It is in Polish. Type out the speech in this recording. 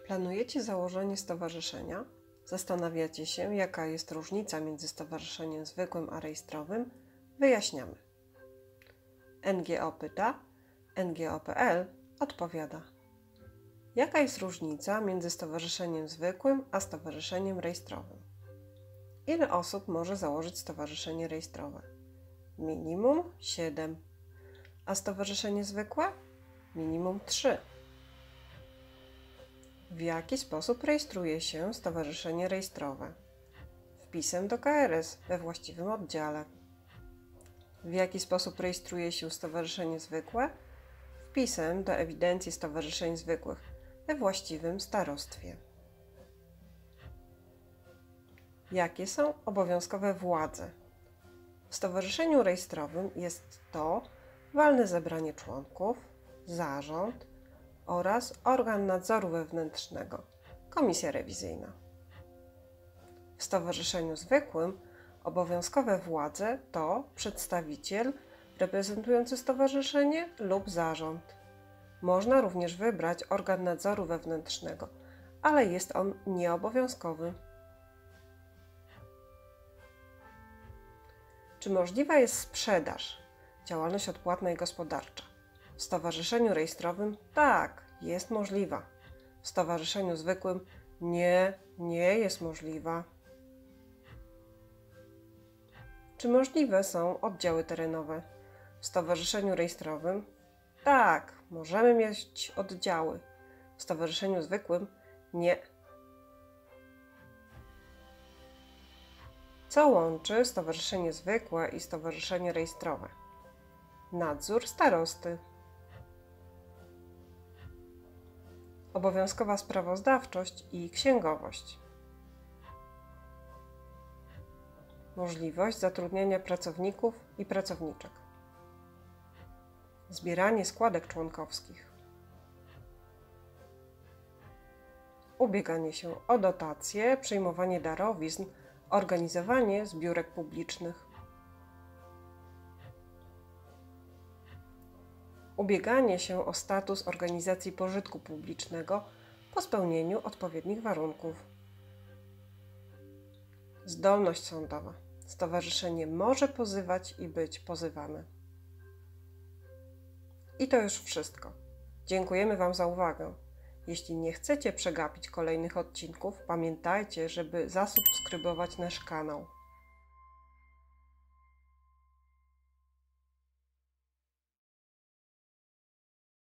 Planujecie założenie stowarzyszenia? Zastanawiacie się, jaka jest różnica między stowarzyszeniem zwykłym a rejestrowym? Wyjaśniamy. NGO pyta, NGO.pl odpowiada. Jaka jest różnica między stowarzyszeniem zwykłym a stowarzyszeniem rejestrowym? Ile osób może założyć stowarzyszenie rejestrowe? Minimum 7. A stowarzyszenie zwykłe? Minimum 3. W jaki sposób rejestruje się stowarzyszenie rejestrowe? Wpisem do KRS we właściwym oddziale. W jaki sposób rejestruje się stowarzyszenie zwykłe? Wpisem do ewidencji stowarzyszeń zwykłych we właściwym starostwie. Jakie są obowiązkowe władze? W stowarzyszeniu rejestrowym jest to walne zebranie członków, zarząd oraz organ nadzoru wewnętrznego, komisja rewizyjna. W stowarzyszeniu zwykłym obowiązkowe władze to przedstawiciel reprezentujący stowarzyszenie lub zarząd. Można również wybrać organ nadzoru wewnętrznego, ale jest on nieobowiązkowy. Czy możliwa jest sprzedaż, działalność odpłatna i gospodarcza? W stowarzyszeniu rejestrowym tak, jest możliwa. W stowarzyszeniu zwykłym nie jest możliwa. Czy możliwe są oddziały terenowe? W stowarzyszeniu rejestrowym tak, możemy mieć oddziały. W stowarzyszeniu zwykłym nie. Co łączy stowarzyszenie zwykłe i stowarzyszenie rejestrowe? Nadzór starosty. Obowiązkowa sprawozdawczość i księgowość. Możliwość zatrudniania pracowników i pracowniczek. Zbieranie składek członkowskich. Ubieganie się o dotacje, przyjmowanie darowizn, organizowanie zbiórek publicznych. Ubieganie się o status organizacji pożytku publicznego po spełnieniu odpowiednich warunków. Zdolność sądowa. Stowarzyszenie może pozywać i być pozywane. I to już wszystko. Dziękujemy Wam za uwagę. Jeśli nie chcecie przegapić kolejnych odcinków, pamiętajcie, żeby zasubskrybować nasz kanał.